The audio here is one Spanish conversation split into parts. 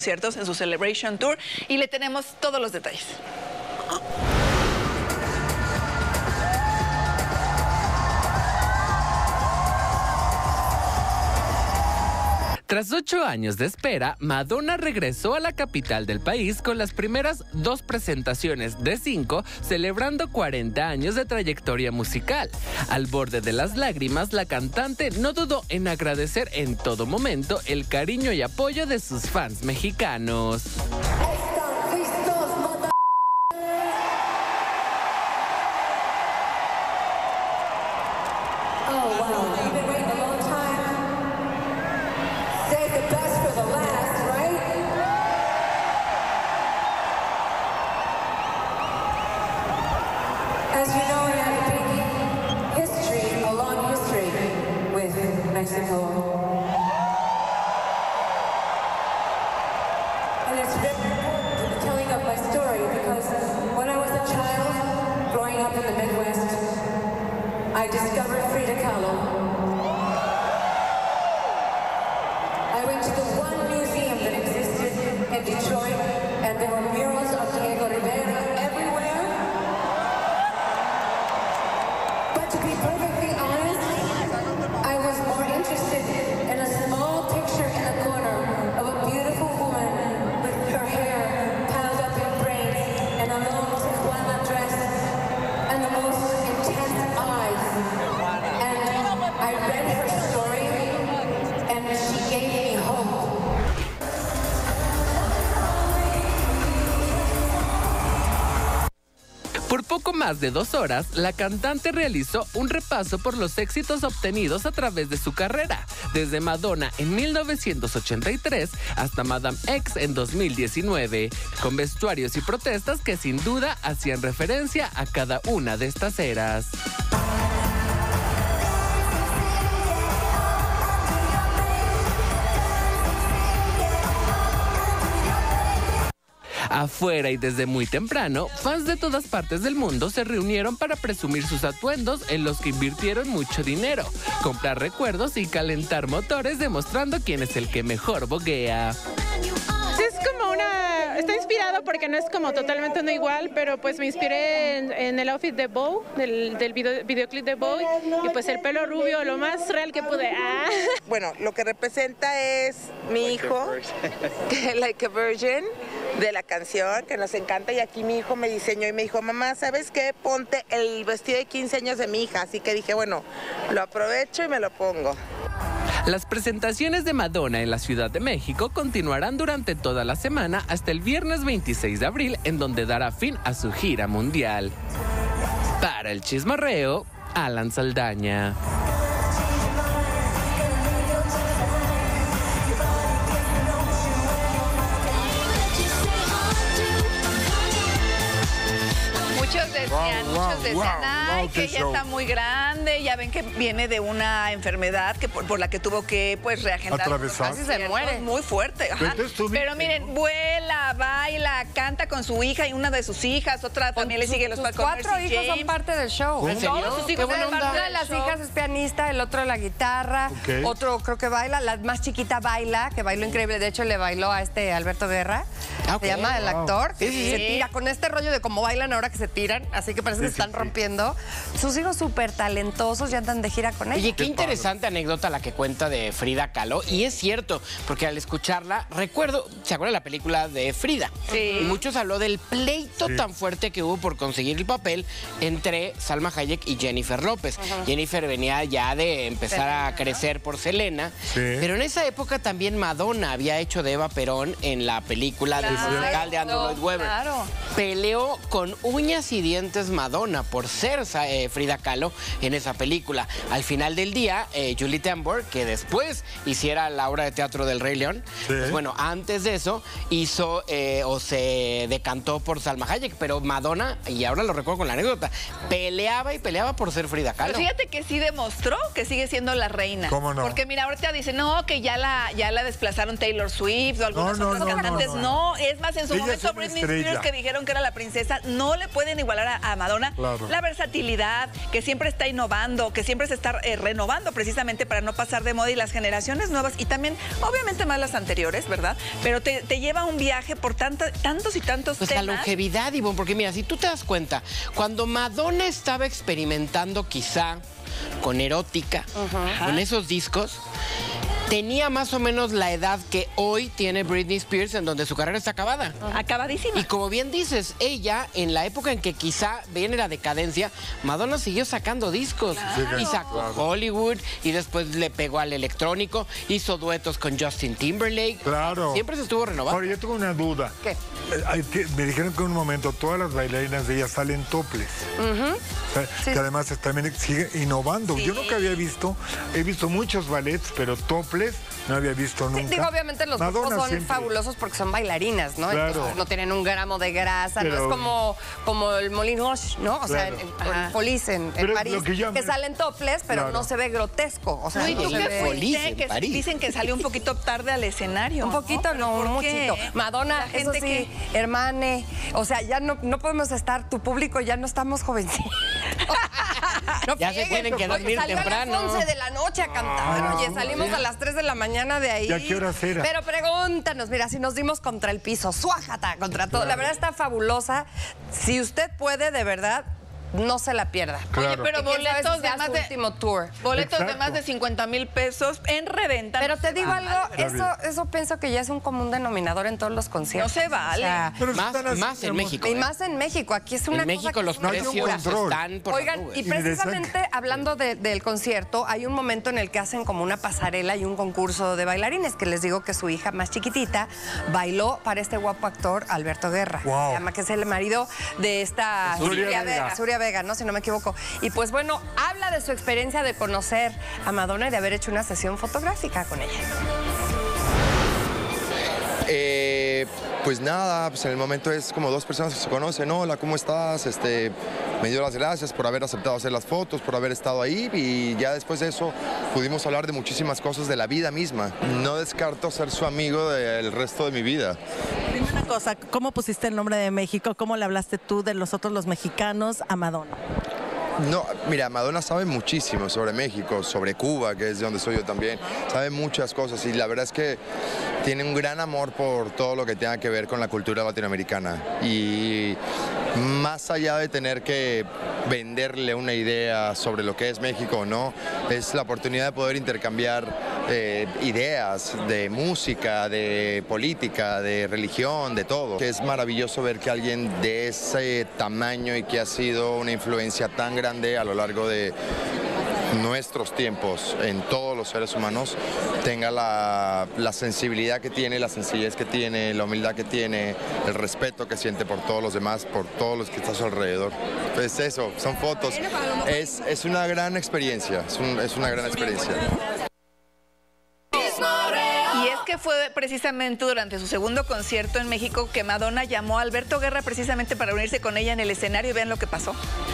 conciertos en su Celebration Tour y le tenemos todos los detalles. Tras 8 años de espera, Madonna regresó a la capital del país con las primeras 2 presentaciones de 5, celebrando 40 años de trayectoria musical. Al borde de las lágrimas, la cantante no dudó en agradecer en todo momento el cariño y apoyo de sus fans mexicanos. As you know, we have a big history, a long history with Mexico. And it's very important to the telling of my story because when I was a child growing up in the Midwest, I discovered Frida Kahlo. I went to the one museum that existed in Detroit, and there were murals of Diego Rivera everywhere. But to be perfectly honest, I was more interested in a small picture in the corner of a beautiful woman with her hair piled up in braids and a long Tijuana dress and the most intense eyes. And I read her story, and she gave me hope. Por poco más de 2 horas, la cantante realizó un repaso por los éxitos obtenidos a través de su carrera, desde Madonna en 1983 hasta Madame X en 2019, con vestuarios y protestas que sin duda hacían referencia a cada una de estas eras. Afuera y desde muy temprano, fans de todas partes del mundo se reunieron para presumir sus atuendos en los que invirtieron mucho dinero, comprar recuerdos y calentar motores demostrando quién es el que mejor boguea. Es como está inspirado porque no es como totalmente uno igual, pero pues me inspiré en el outfit de Bow, del videoclip de Bow, y pues el pelo rubio, lo más real que pude. Bueno, lo que representa es mi hijo, Like a Virgin, de la canción, que nos encanta, y aquí mi hijo me diseñó y me dijo, mamá, ¿sabes qué? Ponte el vestido de 15 años de mi hija, así que dije, bueno, lo aprovecho y me lo pongo. Las presentaciones de Madonna en la Ciudad de México continuarán durante toda la semana hasta el viernes 26 de abril, en donde dará fin a su gira mundial. Para el Chismorreo, Alan Saldaña. Muchos decían, ay, que ella está muy grande, ya ven que viene de una enfermedad que por la que tuvo que pues reagendar. Atravesar. Casi se muere. Muy fuerte. Ajá. Pero miren, vuela, baila, canta con su hija y una de sus hijas, otra también le sigue los pasos. 4 hijos son parte del show. Todos sus hijos son parte Una de las hijas es pianista, el otro la guitarra, otro creo que baila, la más chiquita baila, que bailó increíble, de hecho le bailó a Alberto Guerra, se llama el actor, se tira con este rollo de cómo bailan ahora que se tiran, así que parece que se están rompiendo. Sus hijos súper talentosos ya andan de gira con ella. Oye, qué interesante anécdota la que cuenta de Frida Kahlo, y es cierto, porque al escucharla, recuerdo, ¿se acuerdan de la película de Frida? Sí. Y muchos habló del pleito tan fuerte que hubo por conseguir el papel entre Salma Hayek y Jennifer López. Jennifer venía ya de empezar a crecer por Selena, pero en esa época también Madonna había hecho de Eva Perón en la película del musical de Andrew Lloyd Webber. Peleó con uñas y dientes Madonna por ser Frida Kahlo en esa película. Al final del día, Julie Taymor, que después hiciera la obra de teatro del Rey León, pues bueno, antes de eso hizo o se decantó por Salma Hayek, pero Madonna, y ahora lo recuerdo con la anécdota, peleaba y peleaba por ser Frida Kahlo. Pero fíjate que sí demostró que sigue siendo la reina. ¿Cómo no? Porque mira, ahorita dice, no, que ya la desplazaron Taylor Swift o algunos otros cantantes. No, Es más, en su momento Britney Spears, que dijeron que era la princesa, no le pueden igualar a Madonna. Claro. La versatilidad, que siempre está innovando, que siempre se está renovando precisamente para no pasar de moda, y las generaciones nuevas, y también, obviamente, más las anteriores, ¿verdad? Pero te lleva un viaje por tantos y tantos pues temas. La longevidad, Ivonne, porque mira, si tú te das cuenta, cuando Madonna estaba experimentando quizá con erótica, con esos discos, tenía más o menos la edad que hoy tiene Britney Spears, en donde su carrera está acabada. Acabadísima. Y como bien dices, ella, en la época en que quizá viene la decadencia, Madonna siguió sacando discos. Claro. Y sacó Hollywood, y después le pegó al electrónico, hizo duetos con Justin Timberlake. Claro. Siempre se estuvo renovando. Ahora, yo tengo una duda. ¿Qué? Me dijeron que en un momento todas las bailarinas de ella salen topless. O sea, sí. Que además también sigue innovando. Sí. Yo nunca había visto, he visto muchos ballets, pero topless no había visto nunca. Digo, obviamente los grupos son siempre fabulosos porque son bailarinas, ¿no? Claro. Entonces no tienen un gramo de grasa, pero no es como el Moulin Rouge, ¿no? O sea, el Police en París, que salen topless, pero no se ve grotesco. O sea, no, no se ve. Dicen que salió un poquito tarde al escenario. Un poquito, no, un muchito. Madonna, eso sí, hermane, o sea, ya no podemos estar, tu público ya no estamos jovencitos. No ya se tienen que dormir temprano. A las 11 de la noche a cantar. Oye, salimos a las 3 de la mañana de ahí. ¿Y a qué horas era? Pero pregúntanos, mira, si nos dimos contra el piso, suájata, contra todo. La verdad está fabulosa. Si usted puede, de verdad, no se la pierda. Claro. Oye, pero boletos de más de último tour. Boletos de más de 50,000 pesos en reventa. Pero te digo algo, eso pienso que ya es un común denominador en todos los conciertos. No se vale. O sea, más en México. Y más en México. Aquí es una en México cosa los precios están por Oigan, y precisamente hablando del concierto, hay un momento en el que hacen como una pasarela y un concurso de bailarines, que les digo que su hija más chiquitita bailó para este guapo actor Alberto Guerra. Wow. Se llama, que es el marido de esta Surya Vega, ¿no? Si no me equivoco. Y pues bueno, habla de su experiencia de conocer a Madonna y de haber hecho una sesión fotográfica con ella. Pues nada, pues en el momento es como dos personas que se conocen. Hola, ¿cómo estás? Me dio las gracias por haber aceptado hacer las fotos, por haber estado ahí, y ya después de eso pudimos hablar de muchísimas cosas de la vida misma. No descarto ser su amigo del resto de mi vida. Dime una cosa, ¿cómo pusiste el nombre de México? ¿Cómo le hablaste tú de nosotros los mexicanos a Madonna? No, mira, Madonna sabe muchísimo sobre México, sobre Cuba, que es de donde soy yo también. Sabe muchas cosas, y la verdad es que tiene un gran amor por todo lo que tenga que ver con la cultura latinoamericana. Y más allá de tener que venderle una idea sobre lo que es México o no, es la oportunidad de poder intercambiar ideas de música, de política, de religión, de todo. Es maravilloso ver que alguien de ese tamaño y que ha sido una influencia tan grande a lo largo de nuestros tiempos en todos los seres humanos tenga la sensibilidad que tiene, la sencillez que tiene, la humildad que tiene, el respeto que siente por todos los demás, por todos los que están a su alrededor. Pues eso, son fotos. Es una gran experiencia, es una gran experiencia. Y es que fue precisamente durante su segundo concierto en México que Madonna llamó a Alberto Guerra precisamente para unirse con ella en el escenario, y vean lo que pasó.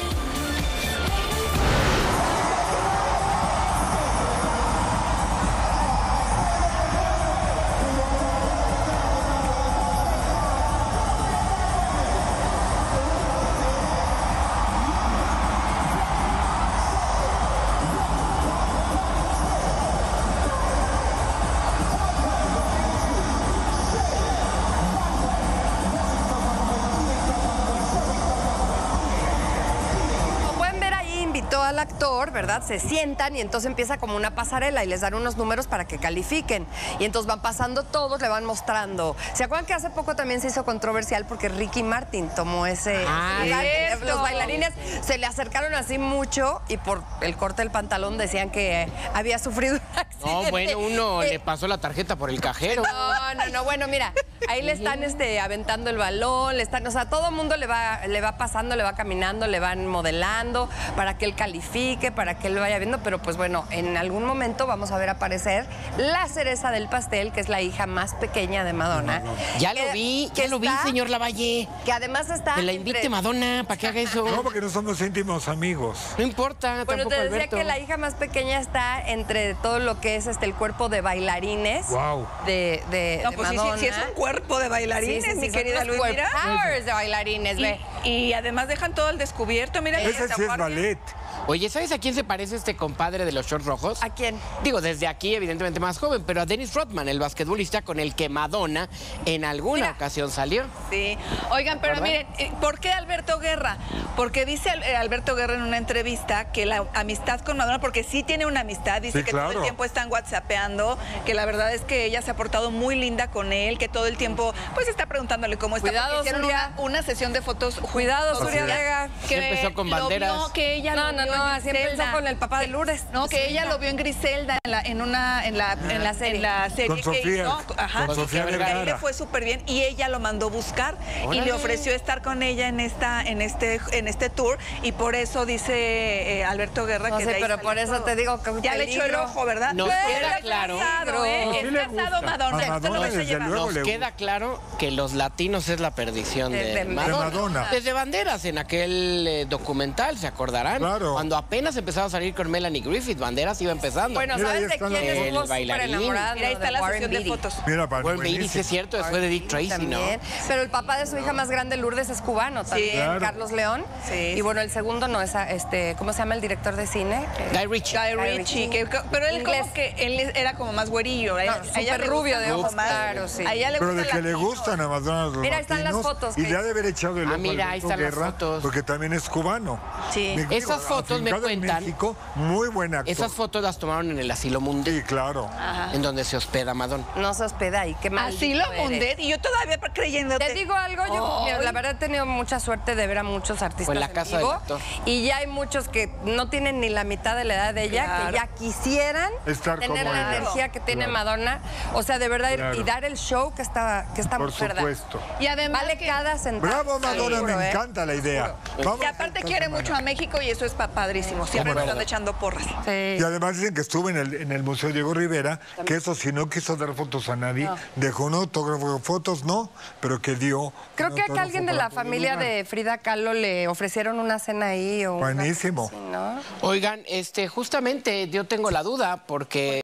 Al actor, ¿verdad? Se sientan y entonces empieza como una pasarela y les dan unos números para que califiquen. Y entonces van pasando todos, le van mostrando. ¿Se acuerdan que hace poco también se hizo controversial porque Ricky Martin tomó ese lugar? Los bailarines se le acercaron así mucho y por el corte del pantalón decían que había sufrido un accidente. No, bueno, uno le pasó la tarjeta por el cajero. No, bueno, mira, ahí le están aventando el balón, o sea, todo el mundo le va pasando, le va caminando, le van modelando para que él califique, para que él vaya viendo, pero pues bueno, en algún momento vamos a ver aparecer la cereza del pastel, que es la hija más pequeña de Madonna. Ya lo vi, señor Lavalle. Que además está... Que la invite Madonna, ¿para que haga eso? No, porque no somos íntimos amigos. No importa, bueno, tampoco te decía Alberto. que la hija más pequeña está entre todo lo que es el cuerpo de bailarines. Wow. De no, pues Madonna. sí es un cuerpo. cuerpo de bailarines, mi querida Luis. Mira. Powers de bailarines, ve. Y además dejan todo al descubierto, mira. Ese sí es ballet. Oye, ¿sabes a quién se parece este compadre de los shorts rojos? ¿A quién? Digo, desde aquí, evidentemente más joven, pero a Dennis Rodman, el basquetbolista con el que Madonna en alguna ocasión salió. Sí. Oigan, pero miren, ¿por qué Alberto Guerra? Porque dice Alberto Guerra en una entrevista que la amistad con Madonna, porque sí tiene una amistad, dice que todo el tiempo están whatsappeando, que la verdad es que ella se ha portado muy linda con él, que todo el tiempo pues está preguntándole cómo está. Cuidado, hicieron una sesión de fotos. Cuidado, Surya Vega. Que empezó con banderas. No, que ella No, así empezó con el papá de Lourdes. No, que ella lo vio en Griselda, en la serie con Sofía, que hizo. Ajá, con Sofía que Vergara. a él le fue súper bien y ella lo mandó buscar y le ofreció estar con ella en este tour y por eso dice Alberto Guerra que no sé, pero por eso te digo que ya le echó el ojo, ¿verdad? Nos queda claro. Es casado Madonna. Nos queda claro que los latinos es la perdición de Madonna. Desde Banderas, en aquel documental, ¿se acordarán? Claro. Cuando apenas empezaba a salir con Melanie Griffith, Banderas iba empezando. Bueno, ¿sabes de quién estuvo súper enamorada? Mira, ahí está la sesión de fotos. Mira, Warren Beatty, sí es cierto, después de Dick Tracy, también. ¿no? Pero el papá de su hija más grande, Lourdes, es cubano también, claro. Carlos León. Sí. Y bueno, el segundo no es, ¿cómo se llama el director de cine? Guy Ritchie. Guy Ritchie, pero él como que él era como más güerillo. Súper rubio de ojos claros, sí. A ella le Pero de gusta que le gustan a Madonna los Mira, ahí están las latinos, fotos. Y le ha de haber echado el ojo mira, ahí Alberto están las Guerra, fotos. porque también es cubano. Sí. Esas fotos me cuentan. En México, muy buena actor. Esas fotos las tomaron en el Asilo Mundet. Sí, claro. En donde se hospeda Madonna. No se hospeda ahí, qué mal. Asilo Mundet y yo todavía creyéndote. Te digo algo, yo mira, la verdad he tenido mucha suerte de ver a muchos artistas en la casa vivo, del actor. y ya hay muchos que no tienen ni la mitad de la edad de ella, que ya quisieran estar tener como la ella. energía que tiene Madonna, o sea, de verdad, y dar el show que esta Por mujer da. supuesto. Y además Vale cada centavo. Bravo, Madonna, me encanta la idea. Vamos y aparte quiere mucho a México y eso es padrísimo. Siempre nos están echando porras. Y además dicen que estuvo en el Museo Diego Rivera, que eso si no quiso dar fotos a nadie, dejó un autógrafo, fotos no, pero que dio. Creo que acá alguien de la familia de Frida Kahlo le ofrecieron una cena ahí. O buenísimo. Así, ¿no? Oigan, justamente yo tengo la duda porque